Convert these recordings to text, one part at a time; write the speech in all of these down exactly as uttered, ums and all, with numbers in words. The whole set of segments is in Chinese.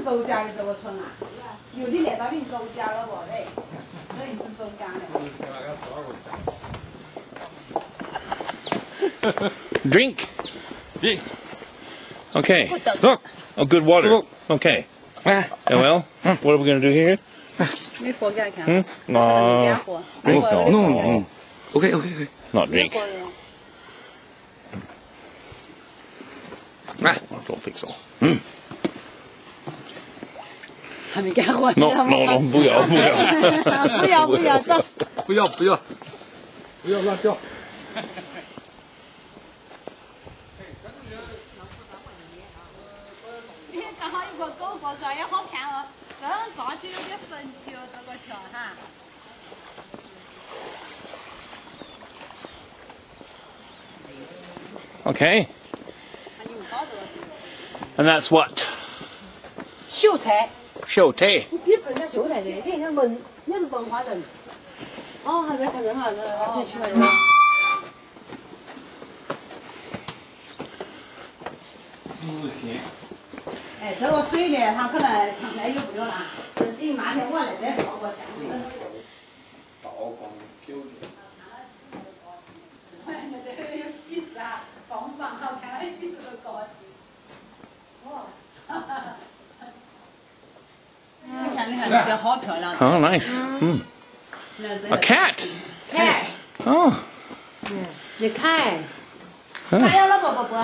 周家的这个村啊？有的来到你周家了不嘞？这也是周家的。 Drink. Drink. Okay. Look. Oh, good water. Okay. Ah. Well, what are we going to do here? 你喝给他看。 Hmm? No. 哦 no no. OK OK OK. Not drink. 来， Don't think so. 嗯。 还没干活。 No, no, no, 不要，不要。 不要，不要，走。 不要不要，不要乱叫。 刚好一个狗过去也好看哦，这抓起有点神奇哦，这个桥哈。 Okay. And that's what? 秀才。 秀才。 日本的秀才的，你看文，你是文化人。哦，还在看人哈，这哦，去看人。 之前。 哎，这个水呢，它可能刚才有不了了，自己那天我来再倒过下去。 倒光酒的。 有喜事啊，棒棒好看，到喜事都高兴。哇，哈哈。你看，你看，这个好漂亮。 Oh, nice. Mm. A cat. Cat. Oh. 你看。 Huh. 还有了不不不。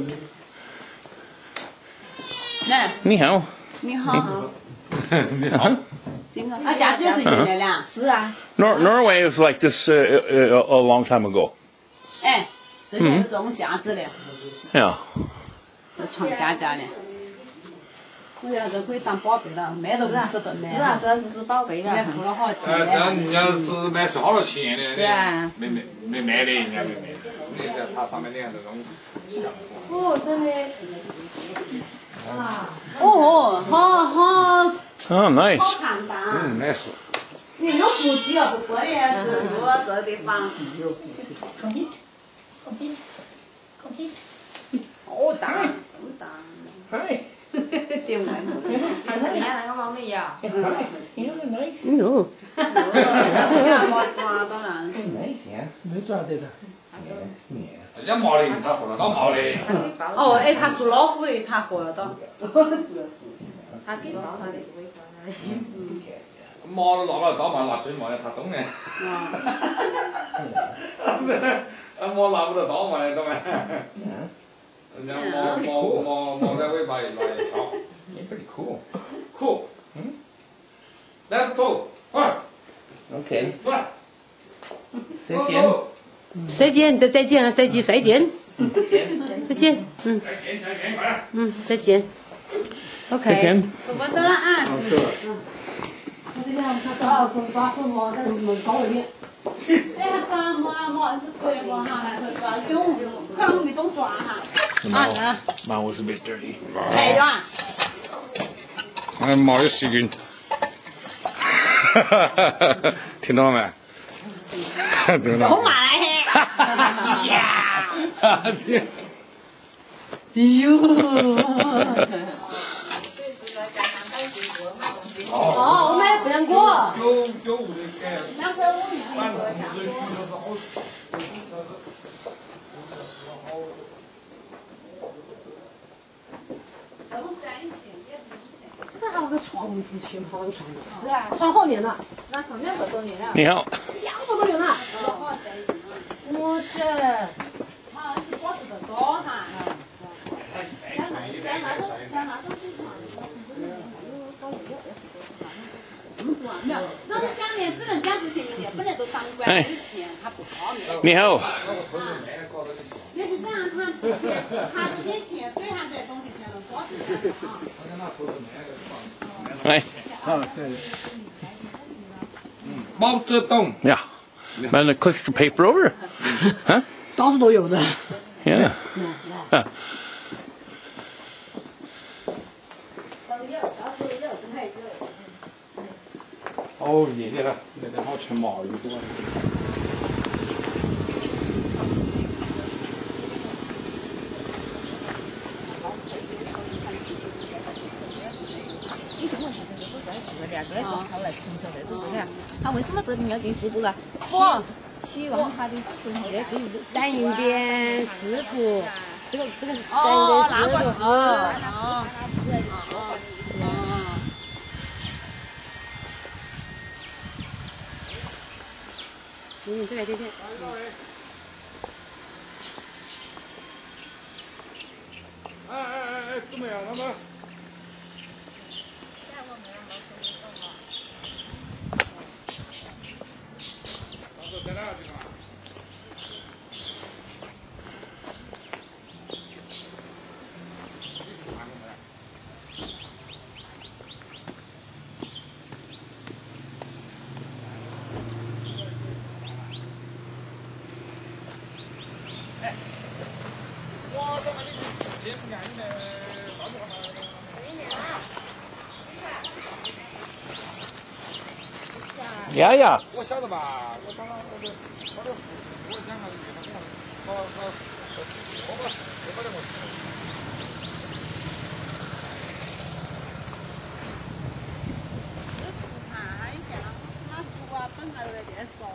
来。 你好。 你好。 你好。 金哥，啊，家这是原来的。是啊。 Nor Norway was like this uh, a, a long time ago. 哎，这就有这种价值的。 Yeah. 这传家家的。我讲这可以当宝贝了，买都不吃顿的。 是啊，这是是宝贝了。 也出了好钱。 呃，这人家是卖出好多钱的。 是啊。 没没没卖的，人家没卖的。你看它上面你看这种项目。 哦，真的。啊。哦，好好。 Oh, nice. 好看的。 嗯，那是。 你有福气啊，不过的，这住这个地方。Come here, come here, come here. 好大，好大。 Hi. 点外头。 还是人家那个猫咪呀。 Hi. You look nice. No. 我抓到了。 Nice, yeah. 没抓对的。 人家毛的，他喝得到毛的。 哦，哎，他属老虎的，他喝得到。 他给包他的，不会伤他的。 毛都拿不了刀嘛，拿水毛的他懂的。啊，毛拿不了刀嘛，你懂没？人家毛毛毛毛在尾巴一拿一敲。 You're pretty cool. Cool. Let's go. 快。 Okay. 快。 再见。 再见，再再见了，再见，再见。再见。嗯。 再见，再见，快点。 嗯，再见。OK。 再见。 我走了啊。 走了。 我这两他搞做抓做毛在门高里面。哎，他抓毛毛是贵毛哈，他是抓用，可能没懂抓哈。啊， Mine was a bit dirty. 太远。 那毛有细菌。听到了没？听到。 好嘛嘞！呀！哟。 哦，我买不良果。 九九五的改。 两块五一斤做下锅。这还有个窗户机器，好有窗户。是啊，窗好年了，那上两百多年了。 你好。 两百多年了。我这，好像是果子的高哈。像那像那种像那种。 没有，那是讲的，只能讲这些一点，本来都当官有钱，他不好的。 你好。 也是这样，他他这些钱，对他这些东西全都保持着啊。 来。 啊，对。嗯，毛泽东。 Yeah. And the click the paper over. Huh? 到处都有的。 Yeah. Huh. 哦，热的了，热的好吃毛鱼多。 的时候跑来平桥在走这个，他为什么这边要进四步呢？ 我希望他的子孙后代。 这是南云边仕途，这个这个哦，那个是南的仕途。 哦哦。 嗯，这个这个。 哎哎哎哎，怎么样？他们？老子在哪个地方？我上面的电视看你的，到处看嘛。 Yeah, yeah. 我晓得吧，我刚刚我的我的父亲跟我讲了一句，我我我我把事我把那个事。 看一下，什么书啊，本来在这说。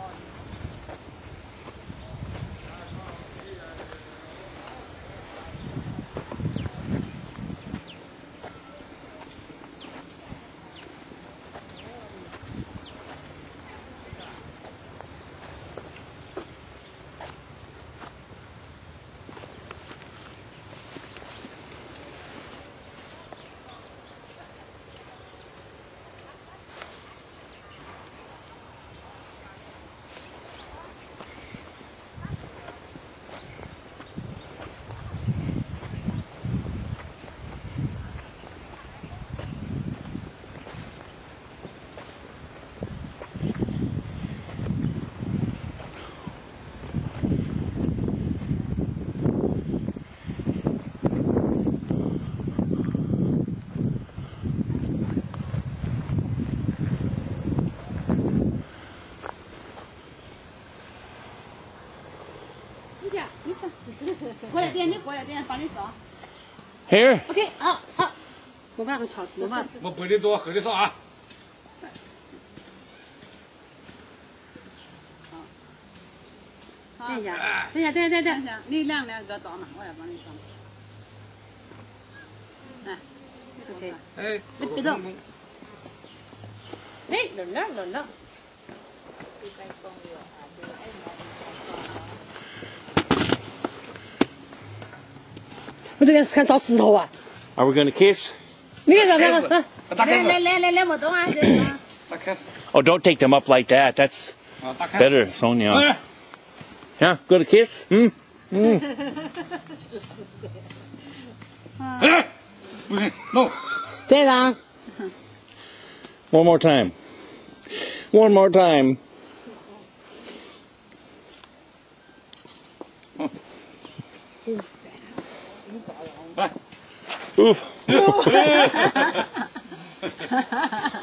过来点，你过来点，帮你做。 Here? OK， 好好，我把它敲，我把。 我背的多，喝的少啊。 等一下，等一下，等一下，等一下， 等一下，你两两个装嘛，我来帮你装。来 OK， 哎， 别别动。哎，轮了轮了。我这边是看找石头啊。 Are we going to kiss? 你看这边啊， 打开始。 来来来来，不动啊，这个。 打开始。 Oh, don't take them up like that. That's 啊，打开。 better, Sonia. 哎。 Yeah, good kiss? Mm? Mm. 哎，不行 ，no。 这张。 One more time. One more time. Bye. Oof.